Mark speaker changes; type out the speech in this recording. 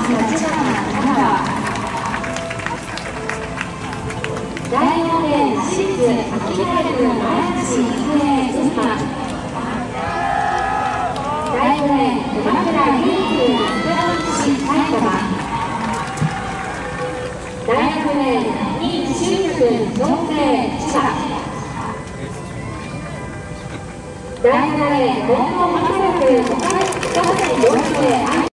Speaker 1: 第4レーン、清水明成君、前橋育英群馬。第5レーン、熊倉優君、倉吉埼玉。第6レーン、新俊君、創成千葉。第7レーン、近藤正君、岡崎幼稚園